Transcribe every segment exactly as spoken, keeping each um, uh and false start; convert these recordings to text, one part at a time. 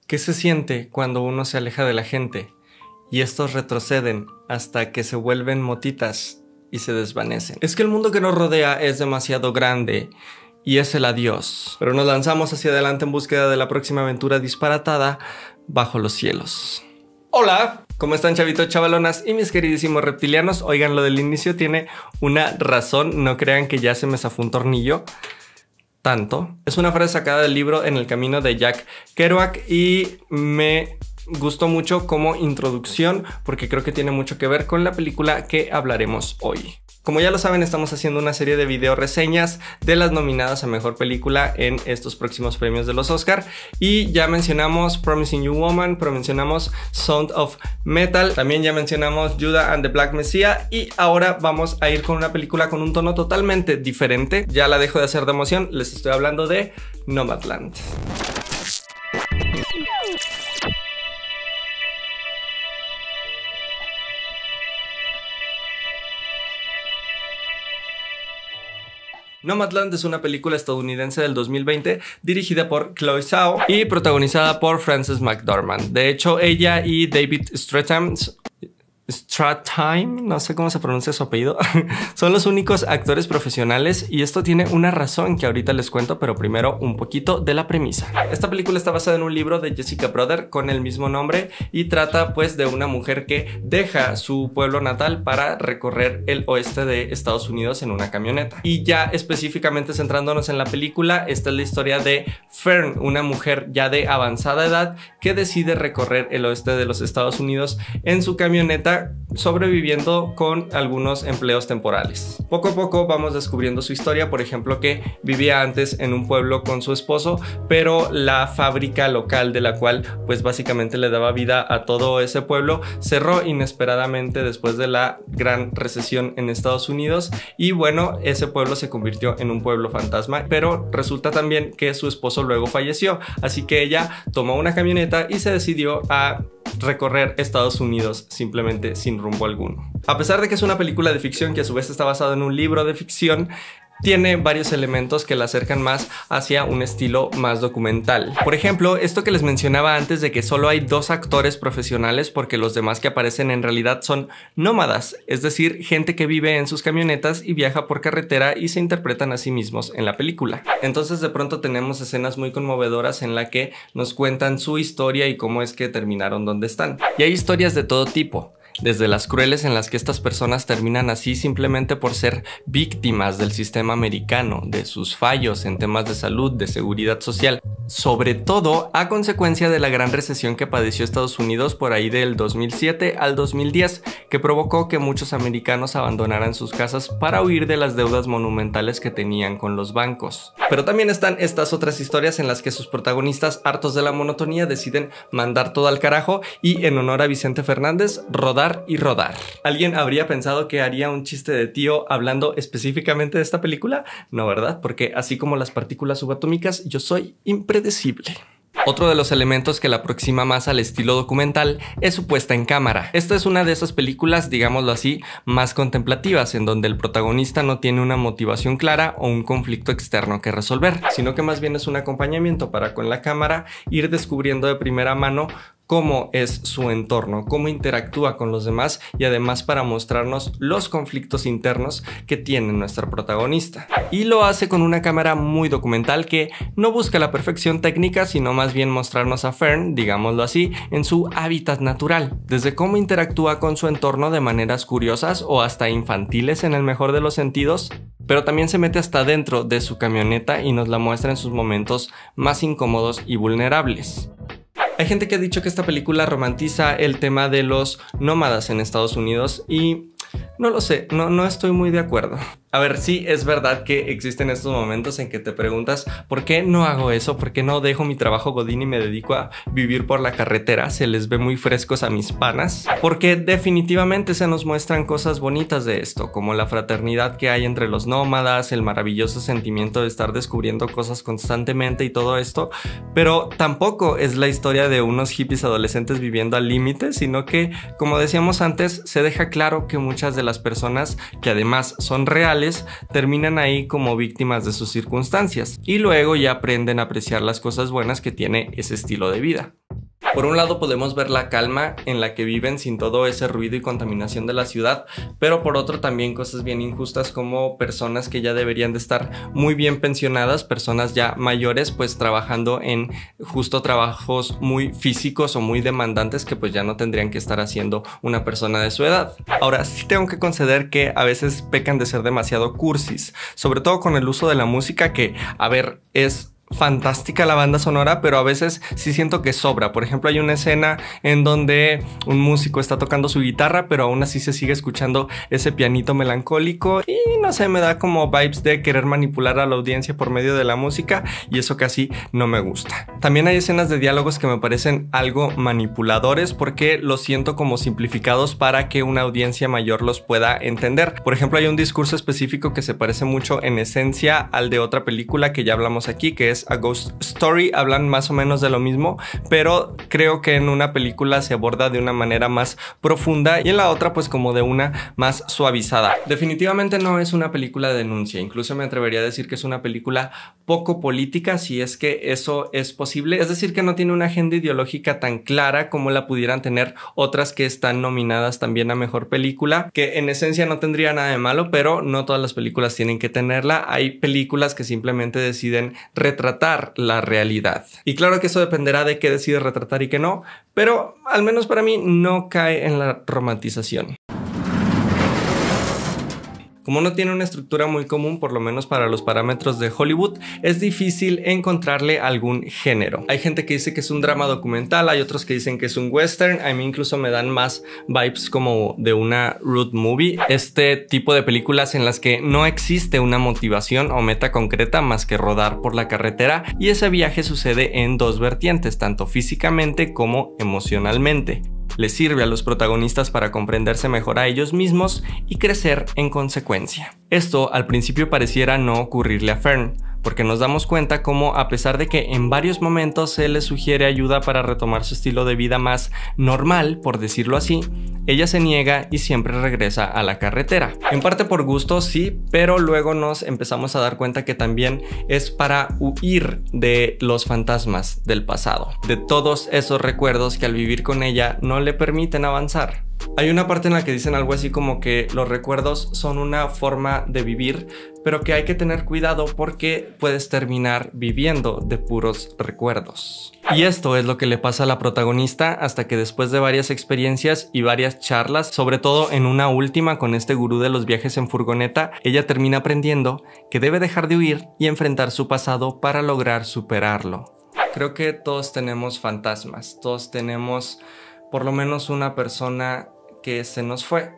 ¿Qué se siente cuando uno se aleja de la gente y estos retroceden hasta que se vuelven motitas y se desvanecen? Es que el mundo que nos rodea es demasiado grande y es el adiós, pero nos lanzamos hacia adelante en búsqueda de la próxima aventura disparatada bajo los cielos. Hola, ¿cómo están, chavitos, chavalonas y mis queridísimos reptilianos? Oigan, lo del inicio tiene una razón, no crean que ya se me zafó un tornillo tanto. Es una frase sacada del libro En el camino de Jack Kerouac y me gustó mucho como introducción porque creo que tiene mucho que ver con la película que hablaremos hoy. Como ya lo saben, estamos haciendo una serie de video reseñas de las nominadas a Mejor Película en estos próximos premios de los Oscar. Y ya mencionamos Promising Young Woman, mencionamos Sound of Metal, también ya mencionamos Judas and the Black Messiah. Y ahora vamos a ir con una película con un tono totalmente diferente. Ya la dejo de hacer de emoción, les estoy hablando de Nomadland. Nomadland es una película estadounidense del dos mil veinte dirigida por Chloe Zhao y protagonizada por Frances McDormand. De hecho, ella y David Strathairn, Strathairn, no sé cómo se pronuncia su apellido, son los únicos actores profesionales y esto tiene una razón que ahorita les cuento, pero primero un poquito de la premisa. Esta película está basada en un libro de Jessica Brother con el mismo nombre y trata pues de una mujer que deja su pueblo natal para recorrer el oeste de Estados Unidos en una camioneta. Y ya específicamente centrándonos en la película, esta es la historia de Fern, una mujer ya de avanzada edad que decide recorrer el oeste de los Estados Unidos en su camioneta, sobreviviendo con algunos empleos temporales. Poco a poco vamos descubriendo su historia, por ejemplo que vivía antes en un pueblo con su esposo, pero la fábrica local de la cual pues básicamente le daba vida a todo ese pueblo cerró inesperadamente después de la gran recesión en Estados Unidos y bueno, ese pueblo se convirtió en un pueblo fantasma, pero resulta también que su esposo luego falleció, así que ella tomó una camioneta y se decidió a recorrer Estados Unidos simplemente sin rumbo alguno. A pesar de que es una película de ficción que a su vez está basada en un libro de ficción, tiene varios elementos que la acercan más hacia un estilo más documental. Por ejemplo, esto que les mencionaba antes de que solo hay dos actores profesionales porque los demás que aparecen en realidad son nómadas, es decir, gente que vive en sus camionetas y viaja por carretera y se interpretan a sí mismos en la película. Entonces de pronto tenemos escenas muy conmovedoras en la que nos cuentan su historia y cómo es que terminaron donde están. Y hay historias de todo tipo. Desde las crueles en las que estas personas terminan así simplemente por ser víctimas del sistema americano, de sus fallos en temas de salud, de seguridad social, sobre todo a consecuencia de la gran recesión que padeció Estados Unidos por ahí del dos mil siete al dos mil diez, que provocó que muchos americanos abandonaran sus casas para huir de las deudas monumentales que tenían con los bancos. Pero también están estas otras historias en las que sus protagonistas, hartos de la monotonía, deciden mandar todo al carajo y en honor a Vicente Fernández, rodar y rodar. ¿Alguien habría pensado que haría un chiste de tío hablando específicamente de esta película? No, ¿verdad? Porque así como las partículas subatómicas, yo soy impredecible. Otro de los elementos que la aproxima más al estilo documental es su puesta en cámara. Esta es una de esas películas, digámoslo así, más contemplativas, en donde el protagonista no tiene una motivación clara o un conflicto externo que resolver, sino que más bien es un acompañamiento para con la cámara ir descubriendo de primera mano cómo es su entorno, cómo interactúa con los demás y además para mostrarnos los conflictos internos que tiene nuestra protagonista. Y lo hace con una cámara muy documental que no busca la perfección técnica, sino más bien mostrarnos a Fern, digámoslo así, en su hábitat natural, desde cómo interactúa con su entorno de maneras curiosas o hasta infantiles en el mejor de los sentidos, pero también se mete hasta dentro de su camioneta y nos la muestra en sus momentos más incómodos y vulnerables. Hay gente que ha dicho que esta película romantiza el tema de los nómadas en Estados Unidos y no lo sé, no, no estoy muy de acuerdo. A ver, sí es verdad que existen estos momentos en que te preguntas ¿por qué no hago eso? ¿Por qué no dejo mi trabajo godín y me dedico a vivir por la carretera? Se les ve muy frescos a mis panas. Porque definitivamente se nos muestran cosas bonitas de esto, como la fraternidad que hay entre los nómadas, el maravilloso sentimiento de estar descubriendo cosas constantemente y todo esto, pero tampoco es la historia de unos hippies adolescentes viviendo al límite, sino que, como decíamos antes, se deja claro que muchas de las personas que además son reales terminan ahí como víctimas de sus circunstancias y luego ya aprenden a apreciar las cosas buenas que tiene ese estilo de vida. Por un lado podemos ver la calma en la que viven sin todo ese ruido y contaminación de la ciudad, pero por otro también cosas bien injustas como personas que ya deberían de estar muy bien pensionadas, personas ya mayores pues trabajando en justo trabajos muy físicos o muy demandantes que pues ya no tendrían que estar haciendo una persona de su edad. Ahora sí tengo que conceder que a veces pecan de ser demasiado cursis, sobre todo con el uso de la música que, a ver, es fantástica la banda sonora, pero a veces sí siento que sobra. Por ejemplo, hay una escena en donde un músico está tocando su guitarra, pero aún así se sigue escuchando ese pianito melancólico y no sé, me da como vibes de querer manipular a la audiencia por medio de la música y eso casi no me gusta. También hay escenas de diálogos que me parecen algo manipuladores porque los siento como simplificados para que una audiencia mayor los pueda entender. Por ejemplo, hay un discurso específico que se parece mucho en esencia al de otra película que ya hablamos aquí, que es A Ghost Story. Hablan más o menos de lo mismo, pero creo que en una película se aborda de una manera más profunda y en la otra pues como de una más suavizada. Definitivamente no es una película de denuncia, incluso me atrevería a decir que es una película poco política, si es que eso es posible, es decir que no tiene una agenda ideológica tan clara como la pudieran tener otras que están nominadas también a mejor película, que en esencia no tendría nada de malo, pero no todas las películas tienen que tenerla. Hay películas que simplemente deciden retratar la realidad. Y claro que eso dependerá de qué decide retratar y qué no, pero al menos para mí no cae en la romantización. Como no tiene una estructura muy común, por lo menos para los parámetros de Hollywood, es difícil encontrarle algún género. Hay gente que dice que es un drama documental, hay otros que dicen que es un western, a mí incluso me dan más vibes como de una road movie. Este tipo de películas en las que no existe una motivación o meta concreta más que rodar por la carretera y ese viaje sucede en dos vertientes, tanto físicamente como emocionalmente. Les sirve a los protagonistas para comprenderse mejor a ellos mismos y crecer en consecuencia. Esto al principio pareciera no ocurrirle a Fern, porque nos damos cuenta cómo a pesar de que en varios momentos se le sugiere ayuda para retomar su estilo de vida más normal, por decirlo así, ella se niega y siempre regresa a la carretera. En parte por gusto, sí, pero luego nos empezamos a dar cuenta que también es para huir de los fantasmas del pasado, de todos esos recuerdos que al vivir con ella no le permiten avanzar. Hay una parte en la que dicen algo así como que los recuerdos son una forma de vivir, pero que hay que tener cuidado porque puedes terminar viviendo de puros recuerdos. Y esto es lo que le pasa a la protagonista hasta que después de varias experiencias y varias charlas, sobre todo en una última con este gurú de los viajes en furgoneta, ella termina aprendiendo que debe dejar de huir y enfrentar su pasado para lograr superarlo. Creo que todos tenemos fantasmas, todos tenemos por lo menos una persona que se nos fue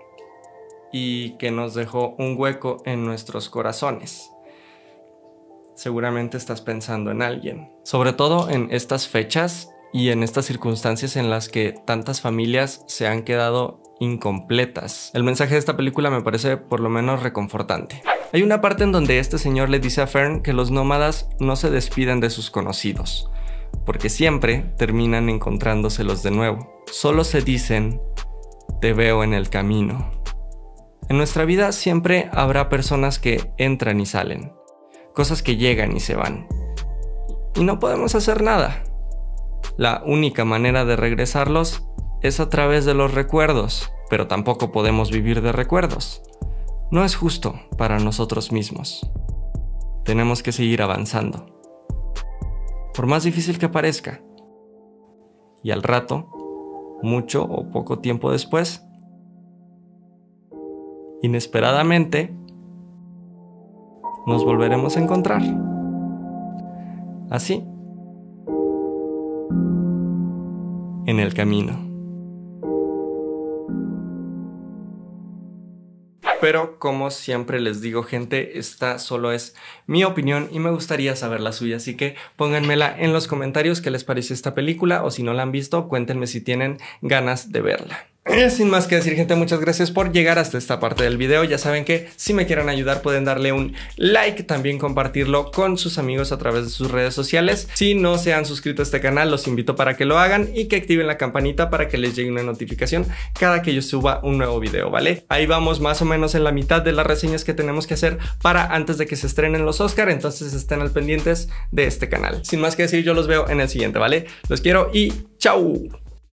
y que nos dejó un hueco en nuestros corazones. Seguramente estás pensando en alguien, sobre todo en estas fechas y en estas circunstancias en las que tantas familias se han quedado incompletas. El mensaje de esta película me parece por lo menos reconfortante. Hay una parte en donde este señor le dice a Fern que los nómadas no se despiden de sus conocidos, porque siempre terminan encontrándoselos de nuevo. Solo se dicen, te veo en el camino. En nuestra vida siempre habrá personas que entran y salen, cosas que llegan y se van, y no podemos hacer nada. La única manera de regresarlos es a través de los recuerdos, pero tampoco podemos vivir de recuerdos. No es justo para nosotros mismos. Tenemos que seguir avanzando, por más difícil que parezca. Y al rato, mucho o poco tiempo después, inesperadamente, nos volveremos a encontrar. Así, en el camino. Pero como siempre les digo, gente, esta solo es mi opinión y me gustaría saber la suya, así que pónganmela en los comentarios qué les pareció esta película, o si no la han visto, cuéntenme si tienen ganas de verla. Eh, sin más que decir, gente, muchas gracias por llegar hasta esta parte del video. Ya saben que si me quieren ayudar pueden darle un like, también compartirlo con sus amigos a través de sus redes sociales. Si no se han suscrito a este canal, los invito para que lo hagan y que activen la campanita para que les llegue una notificación cada que yo suba un nuevo video, ¿vale? Ahí vamos más o menos en la mitad de las reseñas que tenemos que hacer para antes de que se estrenen los Oscar, entonces estén al pendientes de este canal. Sin más que decir, yo los veo en el siguiente, ¿vale? Los quiero y ¡chao!